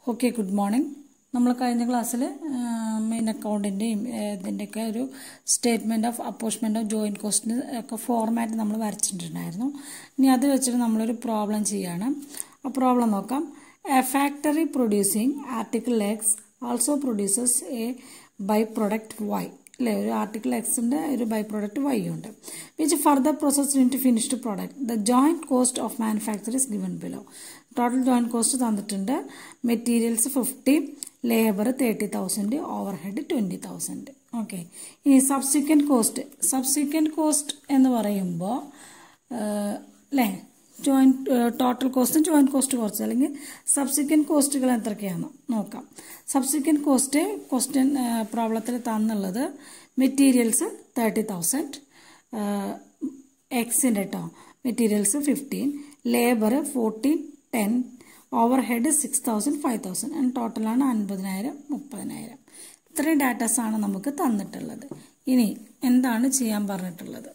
Okay, good morning. നമ്മൾ കഴിഞ്ഞ ക്ലാസ്സിൽ മെയിൻ അക്കൗണ്ടിൻ്റെയും ഇതിൻ്റെയൊക്കെ ഒരു statement of apportionment of joint കോസ്റ്റിന് ഒക്കെ ഫോർമാറ്റ് നമ്മൾ വരച്ചിട്ടുണ്ടായിരുന്നു. ഇനി അത് വെച്ചിട്ട് നമ്മളൊരു പ്രോബ്ലം ചെയ്യാണ്. ആ പ്രോബ്ലം നോക്കാം. A factory producing article X also produces a by product Y അല്ലേ, ഒരു ആർട്ടിക്കിൾ എക്സിൻ്റെ ഒരു ബൈ പ്രോഡക്റ്റ് വൈ ഉണ്ട്. Which further process into finished product. The joint cost of manufacture is given below. Total joint cost തന്നിട്ടുണ്ട്. Materials 50, labour 30,000, overhead 20,000. Okay, ഇനി subsequent cost എന്ന് പറയുമ്പോൾ അല്ലേ, ടോട്ടൽ കോസ്റ്റും ജോയിൻറ്റ് കോസ്റ്റ് കുറച്ച്, അല്ലെങ്കിൽ സബ്സിക്വൻറ്റ് കോസ്റ്റുകൾ എന്തൊക്കെയാണ് നോക്കാം. സബ്സിക്വൻറ്റ് കോസ്റ്റ് ക്വസ്റ്റ്യൻ പ്രോബ്ലത്തിൽ തന്നുള്ളത് മെറ്റീരിയൽസ് 30,000, എക്സിൻ്റെ കേട്ടോ, materials 15, labour 14, 10, overhead 6,000, 5,000, and ടോട്ടലാണ് 50,000, 30,000. ഇത്രയും ഡാറ്റാസാണ് നമുക്ക് തന്നിട്ടുള്ളത്. ഇനി എന്താണ് ചെയ്യാൻ പറഞ്ഞിട്ടുള്ളത്?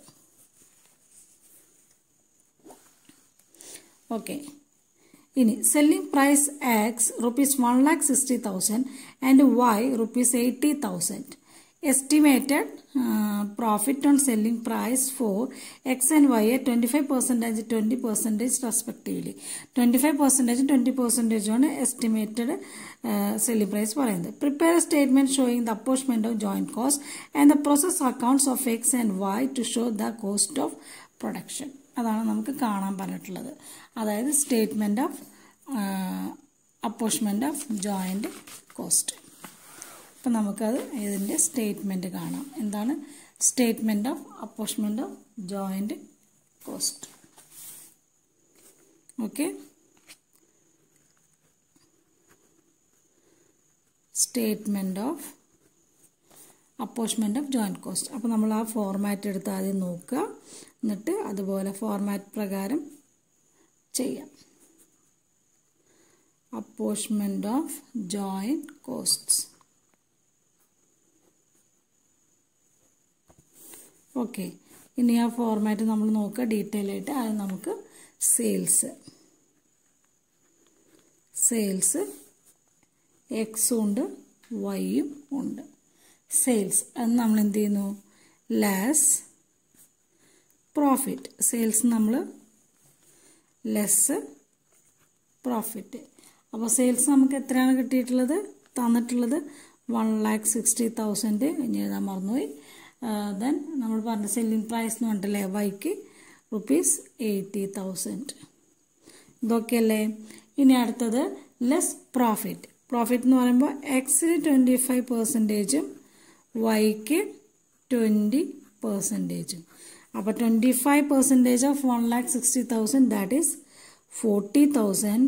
ഓക്കെ, ഇനി selling price X ₹1,60,000 and Y ₹80,000. Estimated profit on selling price for X and Y at 25%, 20% respectively. 25%, 20% on estimated selling price. Prepare a statement showing the apportionment of joint cost and the process accounts of X and Y to show the cost of production. അതാണ് നമുക്ക് കാണാൻ പറഞ്ഞിട്ടുള്ളത്. അതായത് statement of apportionment of joint cost. അപ്പം നമുക്കത് ഇതിൻ്റെ statement കാണാം. എന്താണ് statement of apportionment of joint cost? Okay, statement of apportionment of joint cost. അപ്പോൾ നമ്മൾ ആ ഫോർമാറ്റ് എടുത്ത് ആദ്യം നോക്കുക, എന്നിട്ട് അതുപോലെ ഫോർമാറ്റ് പ്രകാരം ചെയ്യാം. Apportionment of joint costs. Okay, ഇനി ആ ഫോർമാറ്റ് നമ്മൾ നോക്കുക ഡീറ്റെയിൽ ആയിട്ട്. അത് നമുക്ക് സെയിൽസ് എക്സും ഉണ്ട്, വൈയും ഉണ്ട്. സെയിൽസ് അത് നമ്മൾ എന്ത് ചെയ്യുന്നു? Less profit. സെയിൽസ് നമ്മൾ ലെസ് പ്രോഫിറ്റ്. അപ്പോൾ സെയിൽസ് നമുക്ക് എത്രയാണ് കിട്ടിയിട്ടുള്ളത്? തന്നിട്ടുള്ളത് 1,60,000. ഇനി എഴുതാൻ മറന്നുപോയി. ദെൻ നമ്മൾ പറഞ്ഞ സെല്ലിംഗ് പ്രൈസ് എന്ന് പറഞ്ഞിട്ടല്ലേ, വൈക്ക് ₹80,000. ഇതൊക്കെയല്ലേ. ഇനി അടുത്തത് ലെസ് പ്രോഫിറ്റ്. പ്രോഫിറ്റ് എന്ന് പറയുമ്പോൾ എക്സിന് 25%, വൈക്ക് 20%. അപ്പോൾ 25% of 1,60,000 that is 40,000.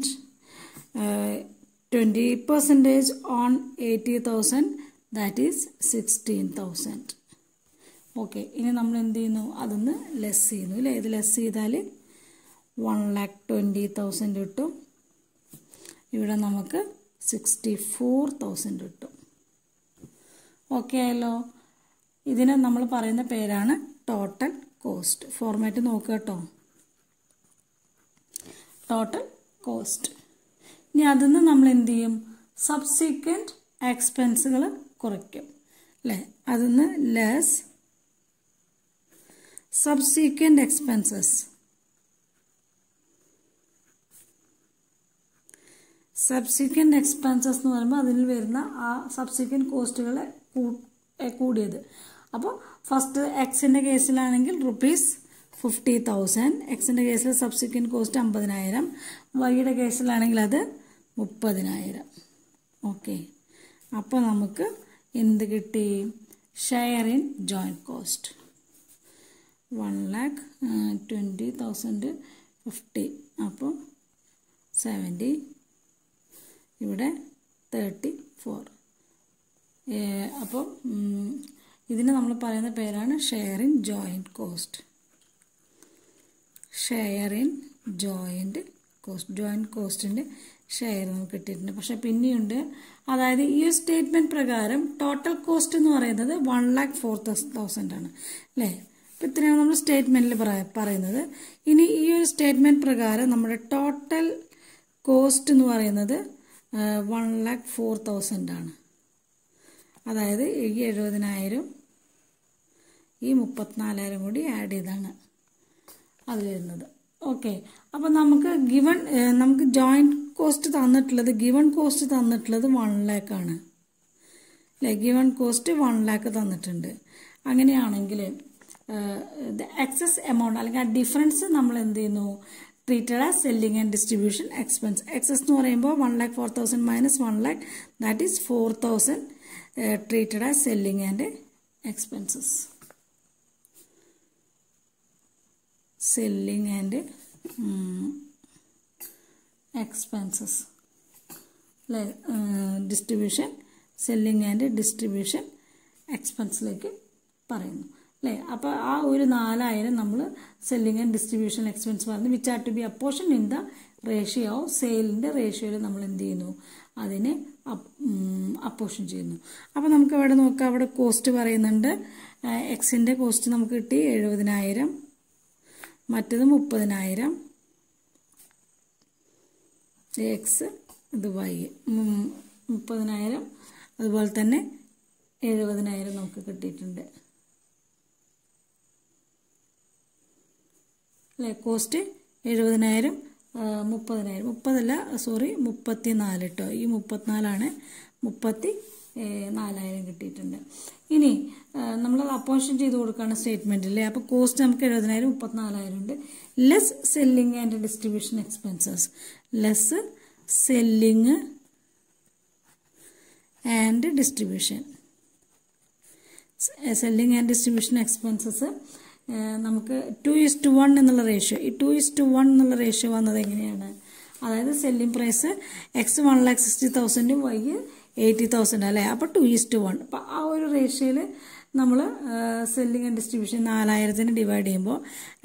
20% on 80,000 that is 16,000. Okay, ഇനി നമ്മൾ എന്ത് ചെയ്യുന്നു? അതൊന്ന് ലെസ് ചെയ്യുന്നു അല്ലേ. ഇത് ലെസ് ചെയ്താൽ 1,20,000 കിട്ടും. ഇവിടെ നമുക്ക് 64,000 കിട്ടും. ഓക്കെ ആയല്ലോ. ഇതിന് നമ്മൾ പറയുന്ന പേരാണ് ടോട്ടൽ കോസ്റ്റ്. ഫോർമാറ്റ് നോക്കുക കേട്ടോ, ടോട്ടൽ കോസ്റ്റ്. ഇനി അതിൽ നമ്മൾ എന്ത് ചെയ്യും? സബ്സിക്വൻറ്റ് എക്സ്പെൻസുകൾ കുറയ്ക്കും അല്ലേ. അതിൽ നിന്ന് less subsequent expenses. Subsequent expenses എന്ന് പറയുമ്പോൾ അതിൽ വരുന്ന ആ സബ്സിക്വൻറ്റ് കോസ്റ്റുകളെ കൂടിയത്. അപ്പോൾ ഫസ്റ്റ് എക്സിൻ്റെ കേസിലാണെങ്കിൽ ₹50,000. എക്സിൻ്റെ കേസിൽ സബ്സിക്വൻറ്റ് കോസ്റ്റ് 50,000. വൈയുടെ കേസിലാണെങ്കിൽ അത് 30,000. ഓക്കെ, അപ്പോൾ നമുക്ക് എന്ത് കിട്ടി? ഷെയർ ഇൻ ജോയിൻറ്റ് കോസ്റ്റ് 1,20,000, 50, അപ്പോൾ 70, ഇവിടെ 34. അപ്പോൾ ഇതിന് നമ്മൾ പറയുന്ന പേരാണ് share in joint cost. Share in joint cost. Joint കോസ്റ്റിൻ്റെ ഷെയർ നമുക്ക് കിട്ടിയിട്ടുണ്ട്. പക്ഷെ പിന്നെയുണ്ട്, അതായത് ഈ ഒരു സ്റ്റേറ്റ്മെൻറ്റ് പ്രകാരം ടോട്ടൽ കോസ്റ്റ് എന്ന് പറയുന്നത് 1,04,000 ആണ് അല്ലേ. അപ്പോൾ ഇത്രയാണ് നമ്മൾ സ്റ്റേറ്റ്മെൻറ്റിൽ പറയുന്നത്. ഇനി ഈ ഒരു സ്റ്റേറ്റ്മെൻറ്റ് പ്രകാരം നമ്മുടെ ടോട്ടൽ കോസ്റ്റ് എന്ന് പറയുന്നത് 1,04,000 ആണ്. അതായത് ഈ 70,000 ഈ 34,000 കൂടി ആഡ് ചെയ്താണ് അത് വരുന്നത്. ഓക്കെ, അപ്പോൾ നമുക്ക് ജോയിൻറ്റ് കോസ്റ്റ് തന്നിട്ടുള്ളത്, ഗിവൺ കോസ്റ്റ് തന്നിട്ടുള്ളത് 1 lakh ആണ് അല്ലേ. ഗിവൺ കോസ്റ്റ് 1 lakh തന്നിട്ടുണ്ട്. അങ്ങനെയാണെങ്കിൽ എക്സസ് എമൗണ്ട് അല്ലെങ്കിൽ ആ ഡിഫറൻസ് നമ്മൾ എന്ത് ചെയ്യുന്നു, treated as selling and distribution expense. Excess എന്ന് പറയുമ്പോൾ 1,04,000 minus 1 lakh, that is 4,000 treated as selling and expenses. Selling and expenses അല്ലേ, ഡിസ്ട്രിബ്യൂഷൻ, സെല്ലിംഗ് ആൻഡ് ഡിസ്ട്രിബ്യൂഷൻ എക്സ്പെൻസിലേക്ക് പറയുന്നു അല്ലേ. അപ്പോൾ ആ ഒരു 4,000 നമ്മൾ സെല്ലിംഗ് ആൻഡ് ഡിസ്ട്രിബ്യൂഷൻ എക്സ്പെൻസ് പറഞ്ഞു, which are to be apportion in the ratio of സെയിലിൻ്റെ റേഷ്യോയിൽ നമ്മൾ എന്ത് ചെയ്യുന്നു, അതിനെ അപ്പോർഷൻ ചെയ്യുന്നു. അപ്പോൾ നമുക്ക് ഇവിടെ നോക്കാം, അവിടെ കോസ്റ്റ് പറയുന്നുണ്ട്. എക്സിൻ്റെ കോസ്റ്റ് നമുക്ക് കിട്ടി 70,000, മറ്റത് 30,000, എക്സ് ഇത് വൈ 30,000, അതുപോലെ തന്നെ 70,000 നമുക്ക് കിട്ടിയിട്ടുണ്ട് അല്ലേ. കോസ്റ്റ് 70,000, 30,000, 34 കേട്ടോ, ഈ 34 34,000 കിട്ടിയിട്ടുണ്ട്. ഇനി നമ്മളത് അപ്പോർഷൻ ചെയ്ത് കൊടുക്കുകയാണ് സ്റ്റേറ്റ്മെൻറ്റിൽ. അപ്പോൾ കോസ്റ്റ് നമുക്ക് 70,000, 34,000 ഉണ്ട്. Less selling and distribution expenses, less selling and distribution. Selling and distribution expenses നമുക്ക് 2:1 എന്നുള്ള റേഷ്യോ, ഈ 2:1 എന്നുള്ള റേഷ്യോ വന്നത് എങ്ങനെയാണ്, അതായത് സെല്ലിംഗ് പ്രൈസ് എക്സ് 1,60,000, വൈ 80,000 അല്ലേ. അപ്പോൾ 2:1. അപ്പോൾ ആ ഒരു റേഷ്യോയിൽ നമ്മൾ സെല്ലിംഗ് ആൻഡ് ഡിസ്ട്രിബ്യൂഷൻ 4,000 ഡിവൈഡ് ചെയ്യുമ്പോൾ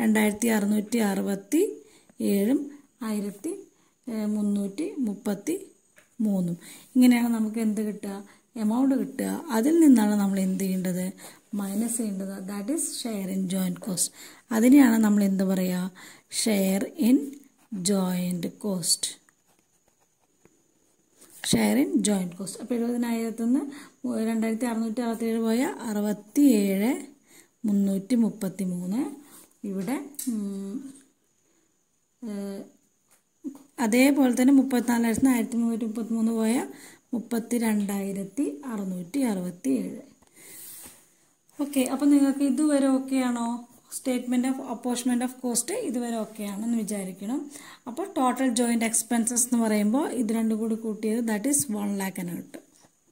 2,667 1,333 ഇങ്ങനെയാണ് നമുക്ക് എന്ത് കിട്ടുക, എമൗണ്ട് കിട്ടുക. അതിൽ നിന്നാണ് നമ്മൾ എന്ത് ചെയ്യേണ്ടത്, മൈനസ് ചെയ്യേണ്ടത്. That is share in joint cost. അതിനെയാണ് നമ്മൾ എന്ത് പറയുക, share in joint cost. Share in joint cost. അപ്പോൾ 70,000 നിന്ന് 2,667 പോയ 67,333. ഇവിടെ അതേപോലെ തന്നെ 34,000 1,333 പോയ 32,667. ഓക്കെ, അപ്പോൾ നിങ്ങൾക്ക് ഇതുവരെ ഓക്കെയാണോ? Statement of apportionment of cost ഇതുവരെ ഓക്കെയാണെന്ന് വിചാരിക്കണം. അപ്പോൾ ടോട്ടൽ ജോയിൻറ്റ് എക്സ്പെൻസസ് എന്ന് പറയുമ്പോൾ ഇത് രണ്ടും കൂടി കൂട്ടിയത് ദാറ്റ് ഈസ് 1 lakh കിട്ടും.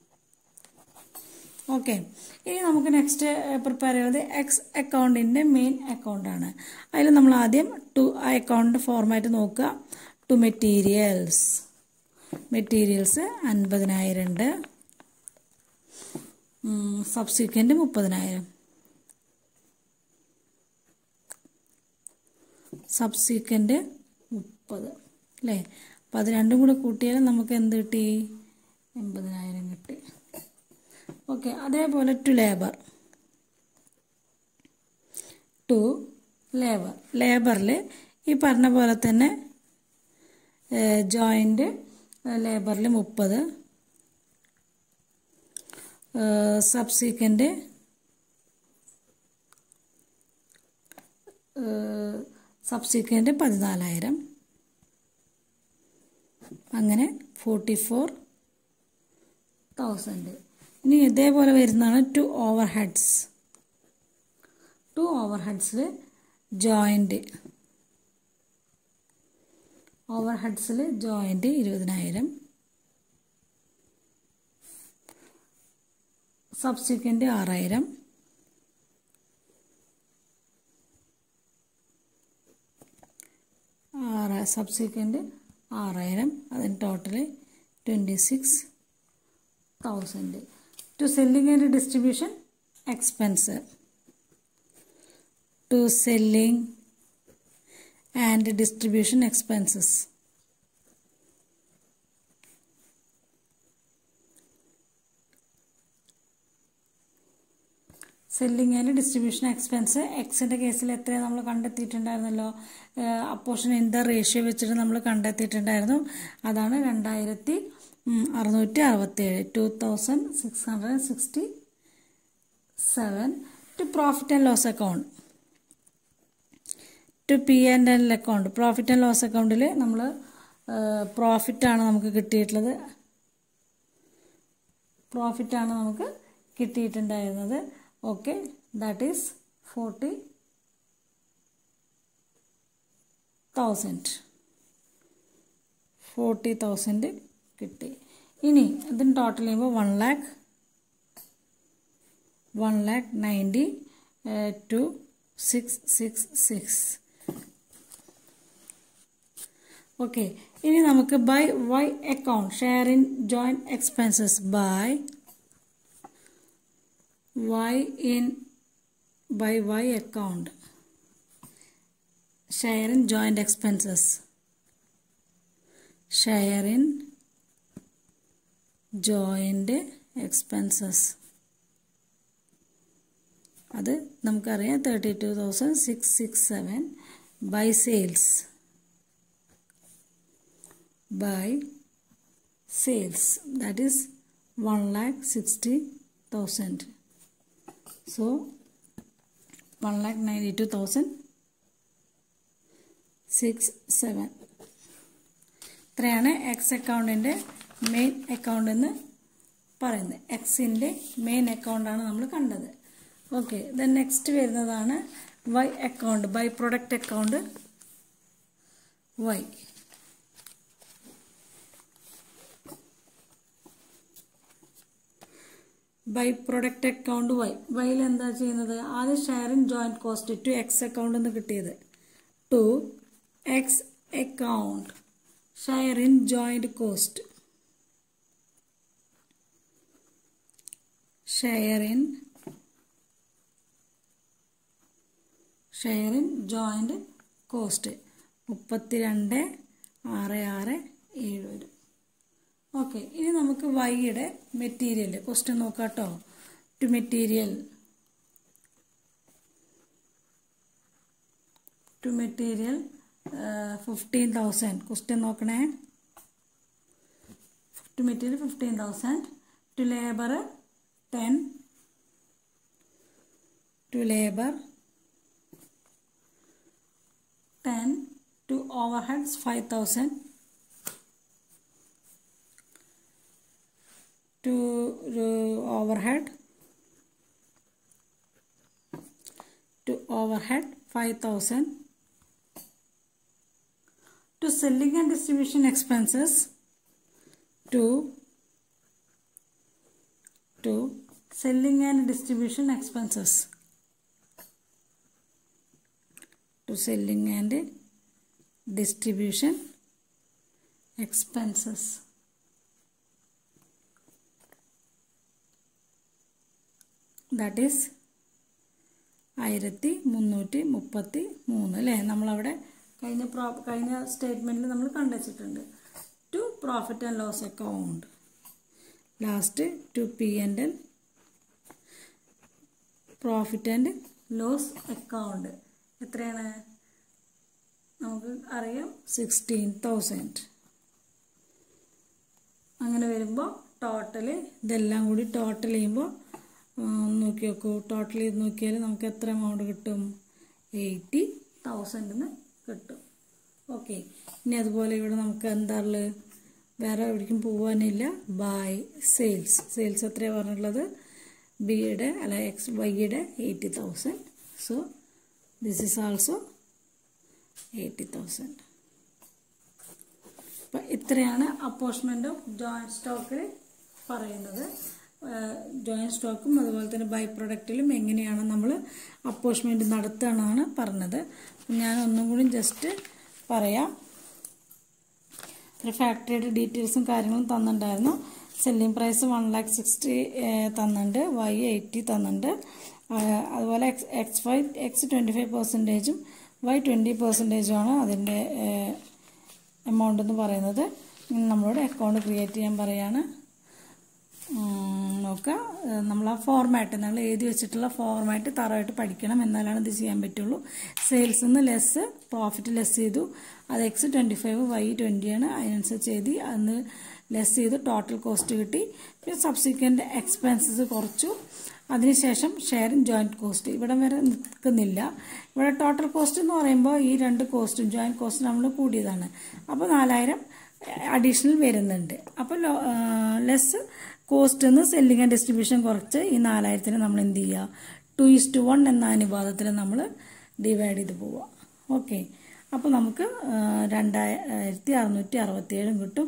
ഓക്കെ, ഇനി നമുക്ക് നെക്സ്റ്റ് പ്രിപ്പയർ ചെയ്യുന്നത് എക്സ് അക്കൗണ്ടിൻ്റെ മെയിൻ അക്കൗണ്ടാണ്. അതിൽ നമ്മൾ ആദ്യം അക്കൗണ്ട് ഫോർമാറ്റ് നോക്കുക. ടു മെറ്റീരിയൽസ് 50,000 ഉണ്ട്, സബ്സിക്വൻറ്റ് 30,000, സബ്സിക്വൻറ്റ് 30 അല്ലേ. അപ്പോൾ അത് രണ്ടും കൂടെ കൂട്ടിയാൽ നമുക്ക് എന്ത് കിട്ടി, 80,000 കിട്ടി. ഓക്കെ, അതേപോലെ ടു ലേബറിൽ ഈ പറഞ്ഞ പോലെ തന്നെ ജോയിൻ്റ് ലേബറിൽ 30, സബ്സിക്വൻറ്റ് സബ്സിക്വൻറ്റ് 14,000, അങ്ങനെ 44,000. ഇനി ഇതേപോലെ വരുന്നതാണ് ടു ഓവർഹെഡ്സിൽ ജോയിൻ്റ് 20,000, സബ്സിക്വൻറ്റ് 6,000, സബ്സിക്വൻറ്റ് 6,000, അതിന് total 26,000. To selling and distribution expense, to selling and distribution expenses, selling and distribution expense എക്സിൻ്റെ കേസിൽ എത്രയാണ് നമ്മൾ കണ്ടെത്തിയിട്ടുണ്ടായിരുന്നല്ലോ, അപ്പോർഷൻ ഇൻ ദ റേഷ്യോ വെച്ചിട്ട് നമ്മൾ കണ്ടെത്തിയിട്ടുണ്ടായിരുന്നു. അതാണ് 2667, 2667. To profit and loss account, to P&L account. Profit and loss അക്കൗണ്ടിൽ നമ്മൾ പ്രോഫിറ്റാണ് നമുക്ക് കിട്ടിയിട്ടുള്ളത്, പ്രോഫിറ്റാണ് നമുക്ക് കിട്ടിയിട്ടുണ്ടായിരുന്നത്. ഓക്കെ, ദാറ്റ് ഈസ് 40,000 കിട്ടി. ഇനി ഇതിന് ടോട്ടൽ ചെയ്യുമ്പോൾ 1,90,266. ഓക്കെ, ഇനി നമുക്ക് by Y account, share in joint expenses by Y account, share in joint expenses, share in joint expenses. അത് നമുക്കറിയാം 32,667 by sales, that is 1,60,000. So 1,92,067. ഇത്രയാണ് എക്സ് അക്കൗണ്ടിൻ്റെ മെയിൻ അക്കൗണ്ട് എന്ന് പറയുന്നത്. എക്സിൻ്റെ മെയിൻ അക്കൗണ്ടാണ് നമ്മൾ കണ്ടത്. ഓക്കെ, ദെൻ നെക്സ്റ്റ് വരുന്നതാണ് Y account, by product account Y. By product account വൈയിൽ എന്താ ചെയ്യുന്നത്, ആദ്യം share in joint cost to X account എന്ന് കിട്ടിയത്, to X account, share in joint cost, share in joint cost 32,667. Okay, ഇനി നമുക്ക് വൈയുടെ മെറ്റീരിയൽ ക്വസ്റ്റ്യൻ നോക്കാം കേട്ടോ. To material 15,000. ക്വസ്റ്റ്യൻ നോക്കണേ. To material 15,000. To labour 10. To labour 10. To overheads 5,000. to overhead 5,000. to selling and distribution expenses, to selling and distribution expenses, to selling and distribution expenses. That is 1333 അല്ലേ, നമ്മളവിടെ കഴിഞ്ഞ സ്റ്റേറ്റ്മെൻറ്റിൽ നമ്മൾ കണ്ടുവച്ചിട്ടുണ്ട്. To profit and loss account, last to P&L profit and loss account. എത്രയാണ് നമുക്ക് അറിയാം, 16,000. അങ്ങനെ വരുമ്പോൾ ടോട്ടൽ ഇതെല്ലാം കൂടി ടോട്ടൽ ചെയ്യുമ്പോൾ നോക്കി നോക്കൂ, ടോട്ടൽ ചെയ്ത് നോക്കിയാൽ നമുക്ക് എത്ര എമൗണ്ട് കിട്ടും, 80,000 കിട്ടും. ഓക്കെ, ഇനി അതുപോലെ ഇവിടെ നമുക്ക് എന്താ ഉള്ളത്, വേറെ എവിടേക്കും പോകാനില്ല. ബൈ സെയിൽസ് എത്രയാണ് പറഞ്ഞിട്ടുള്ളത്, ബിയുടെ അല്ല വൈയുടെ 80,000. So this is also 80,000. അപ്പം ഇത്രയാണ് അപ്പോർഷൻമെന്റ് ഓഫ് ജോയിന്റ് സ്റ്റോക്കിൽ പറയുന്നത്. ജോയിന്റ് സ്റ്റോക്കും അതുപോലെ തന്നെ ബൈ പ്രൊഡക്റ്റിലും എങ്ങനെയാണ് നമ്മൾ അപ്പോർഷൻമെന്റ് നടത്തുകയെന്നാണ് പറഞ്ഞത്. ഞാൻ ഒന്നും കൂടി ജസ്റ്റ് പറയാം. ഒരു ഫാക്ടറിയുടെ ഡീറ്റെയിൽസും കാര്യങ്ങളും തന്നിട്ടുണ്ടായിരുന്നു. സെല്ലിംഗ് പ്രൈസ് 1,60,000 തന്നിട്ടുണ്ട്, വൈ 80 തന്നിട്ടുണ്ട്. അതുപോലെ എക്സ് 25%, വൈ 20% അതിൻ്റെ എമൗണ്ട് എന്ന് പറയുന്നത്. നമ്മളോട് അക്കൗണ്ട് ക്രിയേറ്റ് ചെയ്യാൻ പറയാണ്. നോക്കുക, നമ്മൾ ആ ഫോർമാറ്റ് നമ്മൾ എഴുതി വെച്ചിട്ടുള്ള ഫോർമാറ്റ് തറവായിട്ട് പഠിക്കണം, എന്നാലാണ് ഇത് ചെയ്യാൻ പറ്റുള്ളൂ. സെയിൽസ് നിന്ന് ലെസ് പ്രോഫിറ്റ് ലെസ് ചെയ്തു, അത് X 25 Y 20 ആണ്, അതിനനുസരിച്ച് എഴുതി, അന്ന് ലെസ് ചെയ്ത് ടോട്ടൽ കോസ്റ്റ് കിട്ടി. പിന്നെ സബ്സിക്വൻറ്റ് എക്സ്പെൻസസ് കുറച്ചു, അതിനുശേഷം ഷെയർ ഇൻ ജോയിൻറ്റ് കോസ്റ്റ് ഇവിടെ വരെ നിൽക്കുന്നില്ല. ഇവിടെ ടോട്ടൽ കോസ്റ്റ് എന്ന് പറയുമ്പോൾ ഈ രണ്ട് കോസ്റ്റും ജോയിൻറ്റ് കോസ്റ്റ് നമ്മൾ കൂടിയതാണ്, അപ്പോൾ 4000 അഡീഷണൽ വരുന്നുണ്ട്. അപ്പോൾ ലെസ് കോസ്റ്റ് നിന്ന് സെല്ലിംഗ് ആൻഡ് ഡിസ്ട്രിബ്യൂഷൻ കുറച്ച് ഈ 4000 നമ്മൾ എന്ത് ചെയ്യുക, 2:1 എന്ന അനുപാതത്തിൽ നമ്മൾ ഡിവൈഡ് ചെയ്ത് പോവുക. ഓക്കെ, അപ്പോൾ നമുക്ക് 2667 കിട്ടും,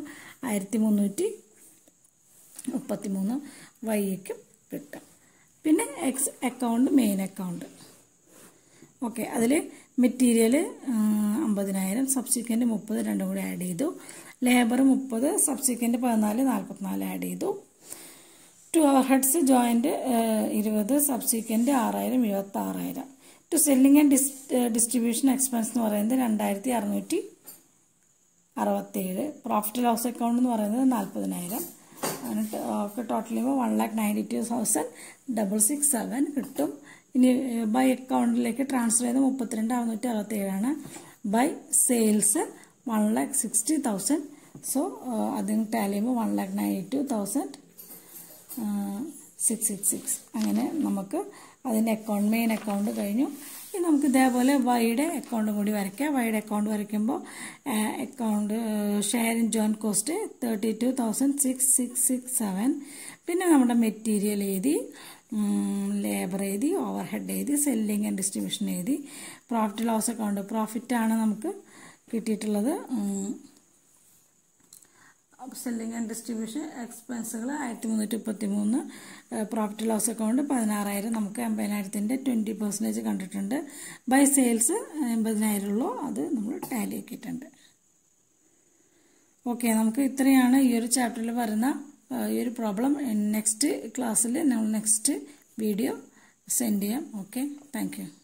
1333 വൈക്കും കിട്ടും. പിന്നെ X account main account. Okay, അതിൽ മെറ്റീരിയൽ 50,000, സബ്സിക്വൻറ്റ് 30, രണ്ടും കൂടി ആഡ് ചെയ്തു. ലേബർ 30, സബ്സിക്വൻറ്റ് 14, 44 ആഡ് ചെയ്തു. 2 overheads joint 20, subsequent 6000, 76,000. To selling and distribution expense എന്ന് പറയുന്നത് 2667. പ്രോഫിറ്റ് ലോസ് അക്കൗണ്ട് എന്ന് പറയുന്നത് 40,000. അങ്ങനെ ഒക്കെ ടോട്ടൽ ചെയ്യുമ്പോൾ 1,92,667 കിട്ടും. ഇനി ബൈ അക്കൗണ്ടിലേക്ക് ട്രാൻസ്ഫർ ചെയ്ത് 32,667 ബൈ സെയിൽസ് 1,60,000. സോ അതിന് ടാലി ചെയ്യുമ്പോൾ 1,92,666. അങ്ങനെ നമുക്ക് അതിൻ്റെ മെയിൻ അക്കൗണ്ട് കഴിഞ്ഞു. ഇനി നമുക്ക് ഇതേപോലെ വൈയുടെ അക്കൗണ്ടും കൂടി വരയ്ക്കാം. വൈയുടെ അക്കൗണ്ട് വരയ്ക്കുമ്പോൾ account share in joint cost 32,667. പിന്നെ നമ്മുടെ മെറ്റീരിയൽ എഴുതി, ലേബർ എഴുതി, ഓവർ ഹെഡ് എഴുതി, സെല്ലിംഗ് ആൻഡ് ഡിസ്ട്രിബ്യൂഷൻ എഴുതി. പ്രോഫിറ്റ് ലോസ് അക്കൗണ്ട് പ്രോഫിറ്റാണ് നമുക്ക് കിട്ടിയിട്ടുള്ളത്. സെല്ലിംഗ് ആൻഡ് ഡിസ്ട്രിബ്യൂഷൻ എക്സ്പെൻസുകൾ 1333. പ്രോഫിറ്റ് ലോസ് അക്കൗണ്ട് 16,000, നമുക്ക് 50,000ൻ്റെ 20% കണ്ടിട്ടുണ്ട്. ബൈ സെയിൽസ് 80,000 ഉള്ളൂ, അത് നമ്മൾ ടാലി ആക്കിയിട്ടുണ്ട്. ഓക്കെ, നമുക്ക് ഇത്രയാണ് ഈ ഒരു ചാപ്റ്ററിൽ വരുന്ന ഈ ഒരു പ്രോബ്ലം. നെക്സ്റ്റ് ക്ലാസ്സിൽ നമ്മൾ നെക്സ്റ്റ് വീഡിയോ സെൻഡ് ചെയ്യാം. Okay, thank U.